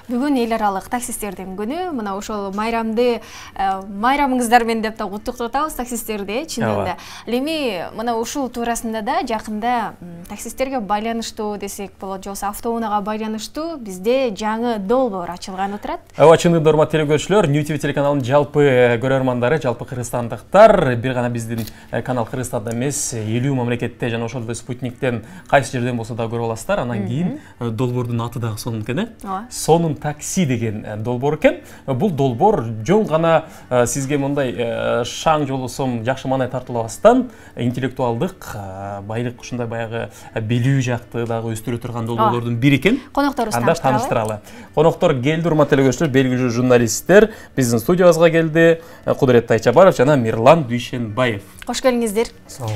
Бүгін ел аралық таксистердің күні. Мына ошол майрамыңыздар мен деп та куттуктатабыз таксистерди, чынында. Леми мына ушул туурасында да жакында таксистерге байланыштуу десек болот, же автоунаага байланыштуу бизде жаңы долбоор ачылган отурат. Ооба, чындыгында урматтуу телекөрүүчүлөр, New TV телеканалынын жалпы көрөрмандары, жалпы кыргызстандыктар, бир гана биздин канал Кыргызстанда эмес, 50 мамлекетте жана ошол Спутниктен кайсы жерден болсо да көрүп аласыздар. Анан кийин долбоордун аты дагы сонун экен, Сонун такси деген долбоор экен. Бул долбоор жөн гана сизге мындай шаң жолосом жакшы маанай тартылабастан интеллектуалдык, байлык ушундай баягы билүү жакты дагы өстүрө турган долбоорлордун бири экен. Конокторубузду тааныштыралы. Коноктор келди, урматтуу телекөрүүчүлөр, белгилүү журналисттер биздин студиябызга келди. Кудурет Тайчабаев жана Мирлан Дүйшенбаев. Кош келиңиздер.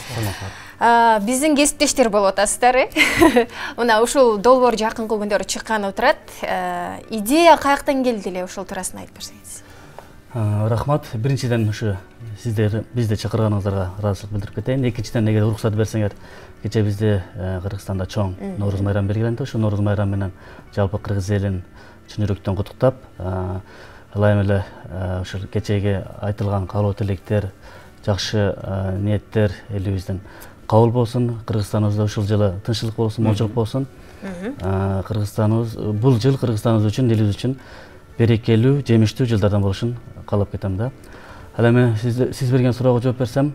Биздин кесиптештер болуп атасыздар. Мына ушул долбоор жакынкы күндөрү чыккан отурат. Идея каяктан келди эле, ошол туурасында айтып берсеңиз. Рахмат. Биринчиден ушу сиздер бизди чакырганыңыздарга ыраазычылык билдирип кетейин. Экинчиден, эгер уруксат берсеңер, кече бизде Кыргызстанда чоң Нооруз майрамы белгиленди. Ошол Нооруз майрамы менен жалпы кыргыз элин чын жүрөктөн куттуктап, ылайым эле ушул кечеги айтылган каалоо тилектер, жакшы ниеттер элибизден кабыл болсун. Кыргызстаныбызда ушул жылы тынччылык болсун, момчулук болсун. Кыргызстаныбыз бул жыл Кыргызстаныбыз үчүн, элибиз үчүн берекелүү, жемиштүү жылдардан болушун каалап кетем да. Ал эми сиз берген суроого жооп берсем,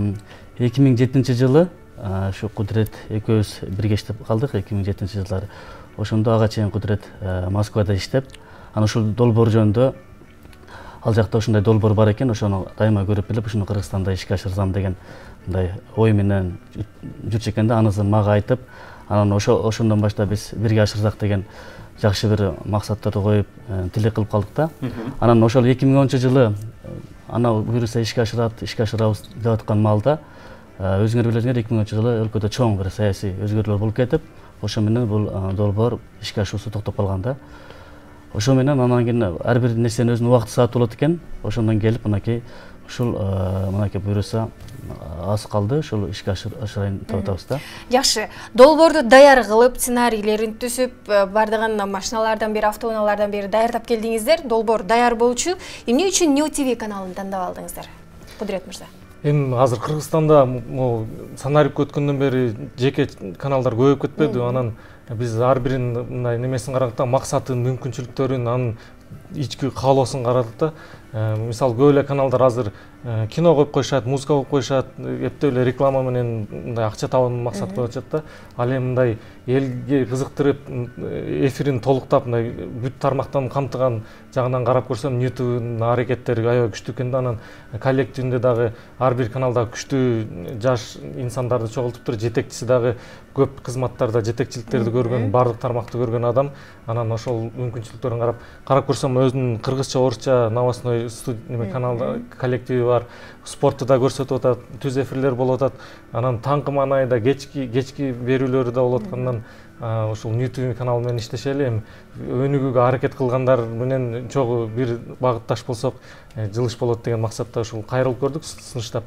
2007 жылы ушу Кудурет экөөбүз бирге иштеп калдык. 2007 жылдары ошондо ага чейин Кудурет Москвада иштеп, анан ушул долбоор жөнүндө ал жакта ушундай долбоор бар экен, ошону дайыма көрүп билип, ушуну Кыргызстанда ишке ашырсам деген мындай ой менен жүрчү экен да. Анысын мага айтып, анан ошондон баштап биз бирге ашырсак деген жакшы бир максаттарды коюп, тилек кылып калдык да. Анан ошол 2010 жылы ана буюрса ишке ашырабыз деп аткан маалда, өзүңөр билесиңер, 2010 жылы өлкөдө чоң бир саясий өзгөрүүлөр болуп кетип, ошо менен бул долбоор ишке ашуусу токтоп калган да. Ошо менен анан кийин ар бир нерсенин өзүнүн убакыты сааты болот экен. Ошондон келип мынакей ушул буюрса аз калды, ушул ишке ашырайын деп атабыз да. Жакшы. Долбоорду даяр кылып, сценарийлерин түзүп, бардыгын машиналардан бери, автоунаалардан бери даярдап келдиңиздер. Долбоор даяр болчу. Эмне үчүн New TV каналын тандап алдыңыздар? Кудурет мырза. Эми азыр Кыргызстанда санарип өткөндөн бери жеке каналдар көбөйүп кетпеди. Анан биз ар бирин мындай немесин карадык да, максатын, мүмкүнчүлүктөрүн, анын ички каалоосун карадык да. Мисалы көп эле каналдар азыр кино коюп коюшат, музыка коюп коюшат, эптеп эле реклама менен мындай акча табууну максат коюп атышат да. Ал эми мындай элге кызыктырып, эфирин толуктап, мындай бүт тармактан камтыган жагынан карап көрсөм, New TVнын аракеттери аябай күчтүү экен да. Анан коллективинде дагы ар бир каналда күчтүү жаш инсандарды чогултуптур. Жетекчиси дагы көп кызматтарда жетекчиликтерди көргөн, бардык тармакты көргөн адам. Анан ошол мүмкүнчүлүктөрүн карап көрсөм, өзүнүн кыргызча, орусча новостной каналда коллективи бар. Спортты да көрсөтүп атат, түз эфирлер болуп атат. Анан таңкы маанайда кечки берүүлөрү да болуп аткандан ушул New TV каналы менен иштешели. Эми өнүгүүгө аракет кылгандар менен чогуу бир багытташ болсок, жылыш болот деген максатта ушул кайрылып көрдүк, сыныштап.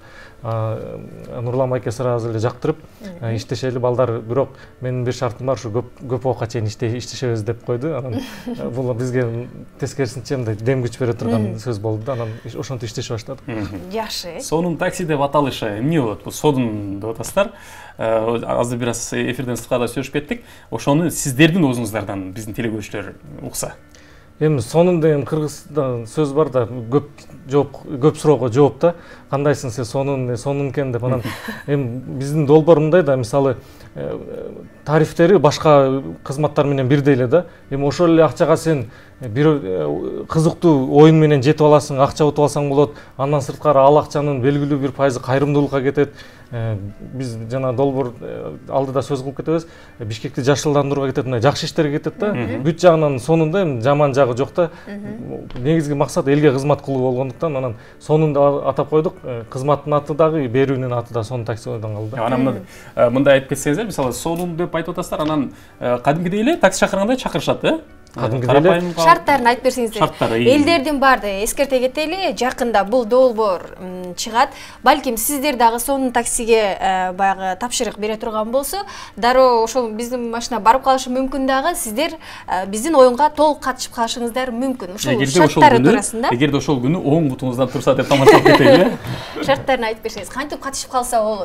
Нурлан байке сразу эле жактырып иштешели балдар, бирок менин бир шартым бар, ушу көп окка чейин иштешебиз деп койду. Анан бул бизге тескерисинче мындай дем күч бере турган сөз болду да. Анан ошентип иштеше баштадык. Жакшы. Сонун такси деп аталышы эмне болот? Бул сонун деп атасыздар. Азыр бир аз эфирден сырткары сүйлөшүп кеттик. Ошону сиздердин оозуңуздардан биздин телекөрүүчүлөр укса. Эми сонун деген кыргызда сөз бар да, көп суроого жооп да. Кандайсың сен, сонун экен деп. Анан эми биздин долбоор мындай да, мисалы тарифтери башка кызматтар менен бирдей эле да. Эми ошол эле акчага сен бир кызыктуу оюн менен жетип аласың, акча утуп алсаң болот. Андан сырткары ал акчанын белгилүү бир пайызы кайрымдуулукка кетет. Биз жана долбоор алдыда сөз кылып кетебиз. Бишкекти жашылдандырууга кетет, мындай жакшы иштерге кетет да. Бүт жагынан сонунда эми жаман жагы жок да. Негизги максат элге кызмат кылуу болгондуктан анан сонун деп атап койдук. Кызматтын аты дагы, берүүнүн аты да сонун таксиден калды. Анан мындай айтып кетсеңиздер, мисалы сонун деп айтып атасыздар, анан кадимкидей эле такси чакырганда чакырышат, шарттарын айтып берсеңиздер. Элдердин барды эскерте кетели, жакында бул долбоор чыгат. Балким сиздер дагы сонун таксиге баягы тапшырык бере турган болсо, дароо ошол биздин машина барып калышы мүмкүн дагы, сиздер биздин оюнга толук катышып калышыңыздар мүмкүн. Ушул шарттары туурасында. Эгерде ошол күнү оң бутуңуздан турса деп тамашалап кетели. Шарттарын айтып берсеңиз, кантип катышып калса болот?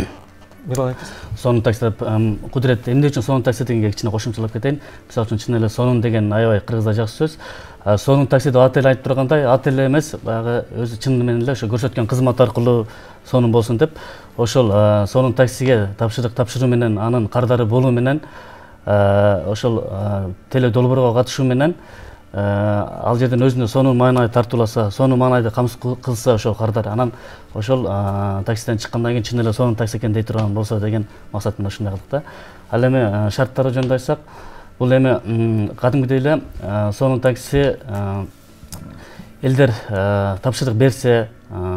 Сонун такси кудурет эмне үчүн сонун такси дегенге кичине кошумчалап кетейин. Мисалы үчүн чын эле сонун деген аябай кыргызда жакшы сөз. Сонун такси деп ат эле айтып тургандай, ат эле эмес, баягы өзү чын менен эле ошо көрсөткөн кызмат аркылуу сонун болсун деп, ошол сонун таксиге тапшырык тапшыруу менен, анын кардары болуу менен, ошол теле долбоорго катышуу менен ал жерден өзүнө сонун маанай тартууласа, сонун маанайды камсыз кылса ошол кардар, анан ошол таксиден чыккандан кийин чын эле сонун такси экен дей турган болсо деген максат менен ушундай кылдык да. Ал эми шарттары жөнүндө айтсак, бул эми кадимгидей эле сонун такси элдер тапшырык берсе,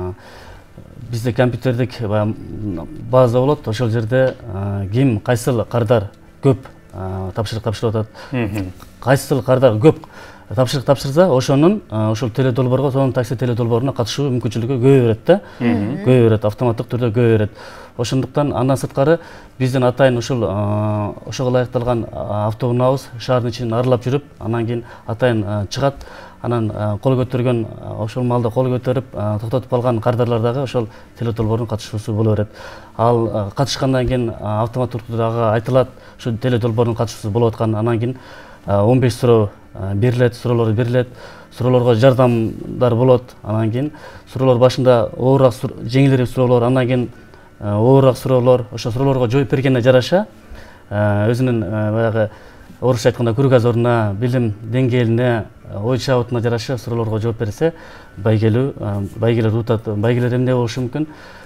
бизде компьютердик база болот, ошол жерде ким кайсыл кардар көп тапшырык тапшырып атат, кайсыл кардар көп тапшырык тапшырса, ошонун ошол теле долбоорго, сонун такси теле долбооруна катышуу мүмкүнчүлүгү көбөйө берет да. Көбөйө берет, автоматтык түрдө көбөйө берет. Ошондуктан андан сырткары биздин атайын ошол ошого ылайыкталган автоунаабыз шаардын ичин аралап жүрүп, анан кийин атайын чыгат, анан кол көтөргөн, ошол маалда кол көтөрүп токтотуп калган кардарлар дагы ошол теле долбоордун катышуусу боло берет. Ал катышкандан кийин автоматтык түрдө дагы айтылат, ошол теле долбоордун катышуусу болуп аткан, анан кийин 15 суроо берилет, суроолор берилет, суроолорго жардамдар болот, анан кийин суроолор башында оорураак, жеңилирээк суроолор, анан кийин оорураак суроолор, ошо суроолорго жооп бергенине жараша өзүнүн баягы орусча айтканда кругозоруна, билим деңгээлине, ой шабытына жараша суроолорго жооп берсе, байгелер утат. Байгелер эмне болушу мүмкүн?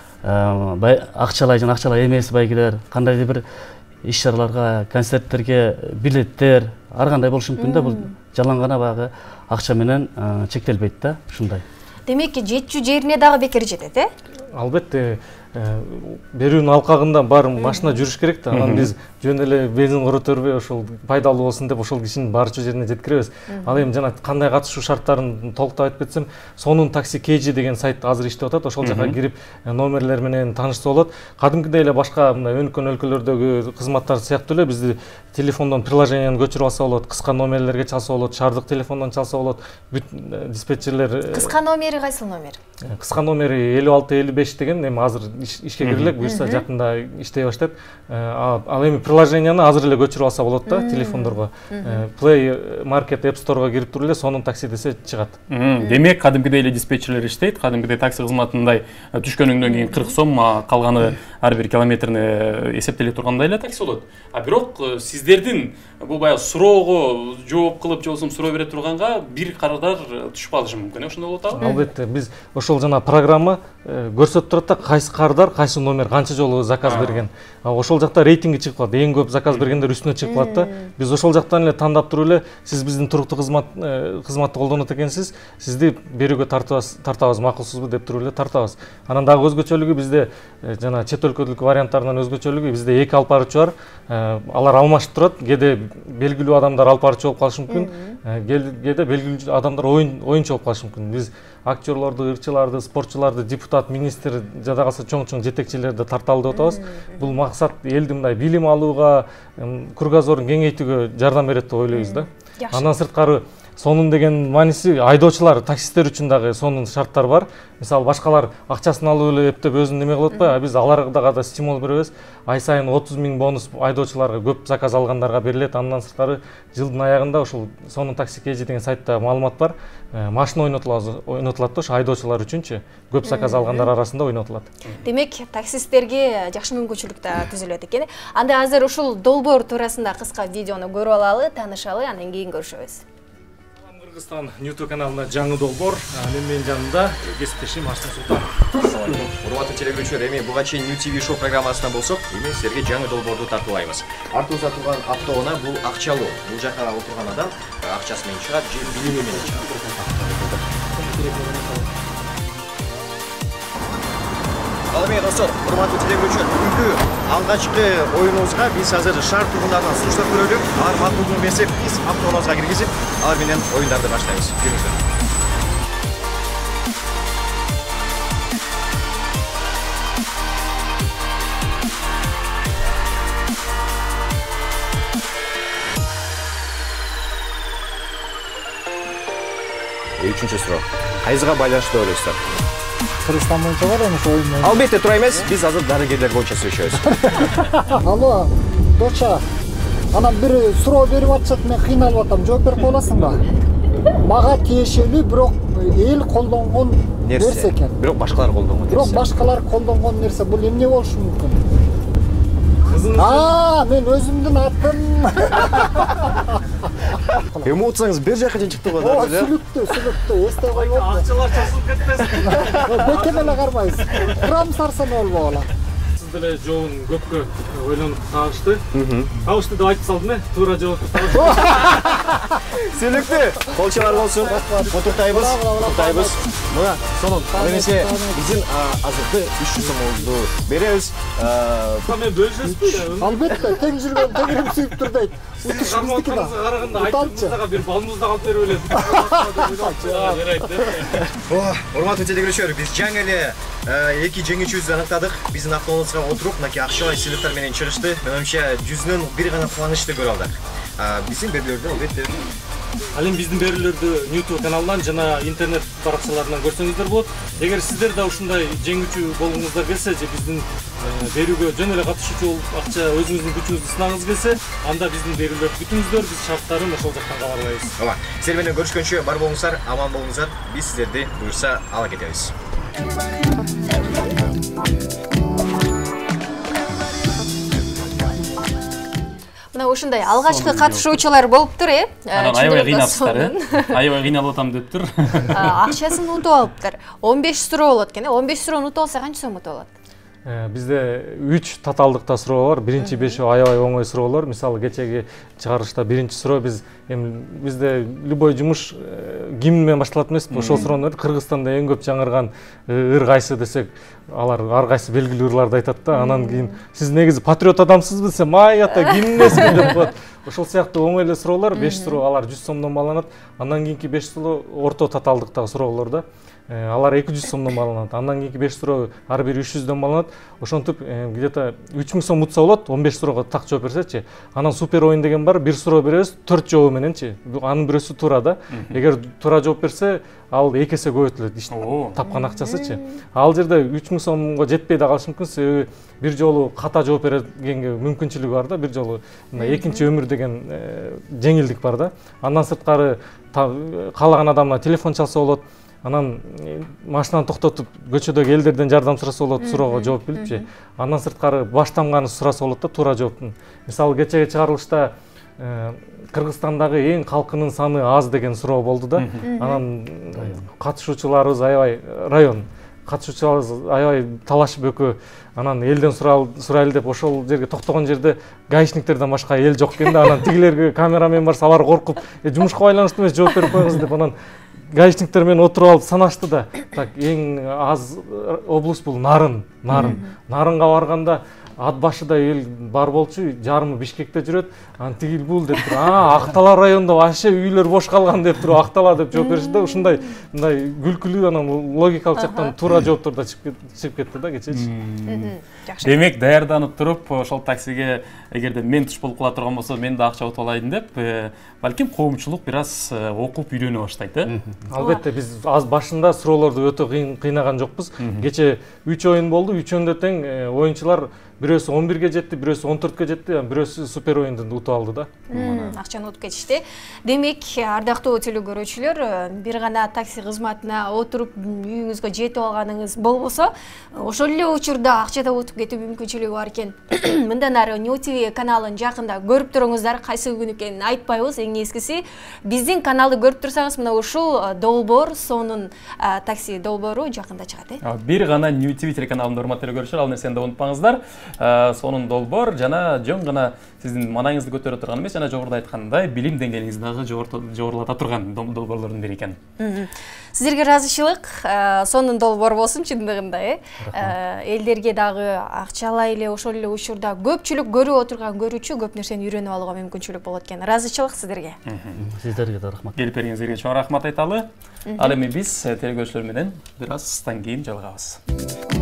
Акчалай жана акчалай эмес байгелер, кандайдыр бир иш-чараларга, концерттерге билеттер, ар кандай болушу мүмкүн да. Бул жалаң гана баягы акча менен чектелбейт да, ушундай. Демек, жетчү жерине дагы бекер жетет, Албетте, берүүнүн алкагында бар машина жүрүш керек да. Анан биз жөн эле бензин коротөрбөй, ошол пайдалуу болсун деп ошол кишинин барчу жерине жеткиребиз. Ал эми жана кандай катышуу шарттарын толуктап айтып кетсем, сонун такси KG деген сайт азыр иштеп атат. Ошол жака кирип номерлер менен таанышса болот. Кадимкидей эле башка мындай өнүккөн өлкөлөрдөгү кызматтар сыяктуу эле бизди телефондон приложениени көчүрүп алса болот, кыска номерлерге чалса болот, шаардык телефондон чалса болот. Диспетчерлер кыска номери кайсыл номер? Кыска номери 5655 деген, эми азыр ишке кирилек, буюрса жакында иштей баштайт. Ал эми приложенияны азыр эле көчүрүп алса болот да телефондорго. Play Market App Store'га кирип туруп эле сонун такси десе чыгат. Демек, кадимкидей эле диспетчерлер иштейт, кадимкидей такси кызматындай түшкөнүңдөн кийин 40 сом, калганы ар бир километрине эсептеле тургандай эле такси болот. А бирок сиздердин бул баягы суроого жооп кылып, же болбосо суроо бере турганга бир кардар түшүп калышы мүмкүн, ошондой болот абы? Албетте, биз ошол жана программа көрсөтүп турат да, кайсы кардар, кайсы номер канча жолу заказ берген. Ошол жакта рейтинги чыгып калат, эң көп заказ бергендер үстүнө чыгып калат да. Биз ошол жактан эле тандап туруп эле, сиз биздин туруктуу кызматты колдонот экенсиз, сизди берүүгө тартабыз, макулсузбу деп туруп эле тартабыз. Анан дагы өзгөчөлүгү бизде жана чет өлкөлүк варианттарынан өзгөчөлүгү, бизде эки алып баруучу бар. Алар алмашып турат. Кээде белгилүү адамдар алып баруучу болуп калышы мүмкүн, кээде белгилүү адамдар оюнчу болуп калышы мүмкүн. Биз актерлорду, ырчыларды, спортчуларды, депутат, министр, жада калса чоң жетекчилерди тарталы деп атабыз. Бул максат элди мындай билим алууга, кругозорун кеңейтүүгө жардам берет деп ойлойбуз да. Андан сырткары сонун деген мааниси айдоочулар, таксисттер үчүн дагы сонун шарттар бар. Мисалы башкалар акчасын алып эле эптеп өзүн неме кылып атпайбы, биз аларга да стимул беребиз. Ай сайын 30 000 бонус айдоочуларга, көп заказ алгандарга берилет. Андан сырткары жылдын аягында ошол сонун такси KG деген сайтта маалымат бар. Машина ойнотулат да, ошо айдоочулар үчүнчү, көп заказ алгандар арасында ойнотулат. Демек, таксисттерге жакшы мүмкүнчүлүк да түзүлөт экен. Анда азыр ушул долбоор туурасында кыска видеону көрүп алалы, таанышалы, анан кийин көрүшөбүз. Кыргызстан YouTube каналына жаңы долбоор, менин жанымда кесиптешим Арсен Султанов. Урматтуу телекөрүүчүлөр, эми буга чейин New TV Show программасынан болсок, эми силерге жаңы долбоорду тартуулайбыз. Артыбызда турган автоунаа бул акчалуу. Бул жака отурган адам акчасы менен чыгат, же билими менен чыгат. Ал эми достор, урматтуу телегөрүүчүлөр, бүгүнкү алгачкы оюнубузга биз азыр шаар тургундарынан сунуштар көрөлү. Алар мактуулугун берсе, биз автоунаабызга киргизип, алар менен оюндарды баштайбыз. Жүрүңүздөр. Үчүнчү суроо. Кайсыга байланыштуу деп ойлойсуздар? Кыргызстан боюнча бар эми ошо оюн. Албетте туура эмес. Биз азыр дарыгерлер боюнча сүйлөшөбүз. Алло, доча. Анан бир суроо берип атышат, мен кыйналып атам. Жооп берип коесуңбу? Мага тиешелүү, бирок эл колдонгон нерсе экен. Бирок башкалар колдонгон нерсе. Бирок башкалар колдонгон нерсе бул эмне болушу мүмкүн? Мен өзүмдүн атым. Эми утсаңыз бир жака чыкты го да. Сүлүктү, эстеп койбоп. Акчалар чачылып кетпесин. Бекем эле карбайсыз. Курам сарсан болбогула. Сиз деле жообун көпкө ойлонуп табышты. Табышты деп айтып салдым, туура жоопту табышты. Сүлүктү. Колчалар болсун. Куттуктайбыз. Мына, сонун. Эмесе биздин азыркы 300 сомду беребиз. Мен бөлүшөсүзбү? Албетте, тең жүргөн теңирим сүйүптүр дейт. Утушубуздукына караганда айтымызга бир балмузда калып берип эле. Урматтуу телегөрүүчүлөр, биз жаңы эле эки жеңүүчүбүздү аныктадык. Биздин автоунаабызга отуруп, мынакей акчалай сыйлыктар менен чыгышты. Менимче жүзүнөн бир гана кубанычты көрүп алдык. Биздин берүүлөрдү албетте. Ал эми биздин берүүлөрдү YouTube каналынан жана интернет баракчаларынан көрсөңүздөр болот. Эгер сиздер да ушундай жеңүүчү болгуңуздар келсе, же биздин берүүгө жөн эле катышуучу болуп акча өзүңүздүн күчүңүздү сынагыңыз келсе, анда биздин берүүлөрдү күтүңүздөр, биз шарттарын ошол жактан кабарлайбыз. Ооба, сиздер менен көрүшкөнчө бар болуңуздар, аман болуңуздар. Биз сиздерди буюрса ала кетебиз. Мына ушундай алгачкы катышуучулар болуптур, Анан аябай кыйнапсыздар, аябай кыйналып атам дептир. Акчасын утуп алыптыр. 15 суроо болот экен, 15 суроону утуп алса канча сом утуп алат? Бизде 3 татаалдыкта суроо бар. Биринчи 5 аябай оңой суроолор. Мисалы кечеги чыгарылышта биринчи суроо бизде любой жумуш гимн менен башталат эмеспи? Ошол суроону Кыргызстанда эң көп жаңырган ыр кайсы десек, алар ар кайсы белгилүү ырларды айтат да. Анан кийин сиз негизи патриот адамсызбы десем, ай ата гимн эмесми деп коет. Ошол сыяктуу оңой эле суроолор, 5 суроо, алар 100 сомдон бааланат. Андан кийинки 5 суроо орто татаалдыктагы суроолор да. Алар 200 сомдон бааланат. Андан кийинки 5 суроо ар бири 300дөн бааланат. Ошентип где-то 3000 сом утса болот, 15 суроого так жооп берсечи. Анан супер оюн деген бар, 1 суроо беребиз, 4 жообу мененчи. Анын бирөөсү туура да. Эгер туура жооп берсе, ал 2 эсе көбөйтүлөт, тапкан акчасычы. Ал жерде 3000 сомго жетпей да калышы мүмкүн, себеби бир жолу ката жооп бергенге мүмкүнчүлүгү бар да, бир жолу мындай экинчи өмүр деген жеңилдик бар да. Андан сырткары каалаган адамына телефон чалса болот. Анан машинаны токтотуп көчөдөгү элдерден жардам сураса болот, суроого жооп билипчи. Андан сырткары баш тамганы сураса болот да, туура жооптун. Мисалы кечеги чыгарылышта Кыргызстандагы эң калкынын саны аз деген суроо болду да. Анан катышуучуларыбыз аябай район катышуучуларыбыз аябай талашып экөө анан элден сурайлы деп ошол жерге токтогон жерде гаишниктерден башка эл жок экен да. Анан тигилерге камерамен барса, алар коркуп, жумушка байланыштуу эмес, жооп берип коюңуз деп анан гаишниктер менен отуруп алып санашты да. Так, эң аз область бул Нарын. Нарынга барганда ат башыда эл бар болчу, жарымы Бишкекте жүрөт. Анан тигил бул деп туруп, Актала районунда вообще үйлөр бош калган деп туруп, Актала деп жооп беришти да. Ушундай мындай күлкүлүү, анан логикалык жактан туура жооптор да чыгып кетти да кечечи. Демек, даярданып туруп, ошол таксиге эгерде мен туш болуп кала турган болсо, мен да акча утуп алайын деп, балким коомчулук бир аз окуп үйрөнө баштайт, Албетте, биз аз башында суроолорду өтө кыйнаган жокпуз. Кече 3 оюн болду, 3-өндө тең оюнчулар бирөөсү 11ге жетти, бирөөсү 14ке жетти, бирөөсү супер оюнду утуп алды да. Акчаны утуп кетишти. Демек, ардактуу телегөрүүчүлөр, бир гана такси кызматына отуруп үйүңүзгө жетип алганыңыз болбосо, ошол эле учурда акча да утуп кетүү мүмкүнчүлүгү бар экен. Мындан ары New TV каналын жакында көрүп туруңуздар, кайсы күн экенин айтпайбыз. Эң эскиси, биздин каналды көрүп турсаңыз, мына ушул долбоор, сонун такси долбоору жакында чыгат. Бир гана New TV телеканалында урматтуу көрүүчүлөр, ал нерсени да унутпаңыздар. сонун долбоор жана жөн гана сиздин маанайыңызды көтөрө турган эмес, жана жогоруда айткандай билим деңгээлиңизди дагы жогорулата турган долбоорлордун бири экен. Сиздерге ыраазычылык, сонун долбоор болсун чындыгында, элдерге дагы акчалай эле ошол эле учурда көпчүлүк көрүп отурган көрүүчү көп нерсени үйрөнүп алууга мүмкүнчүлүк болот экен. Ыраазычылык сиздерге. Сиздерге да рахмат. Келип бергениңизге чоң рахмат айталы. Ал эми биз телекөрүүчүлөр менен бир аздан кийин жалгабыз.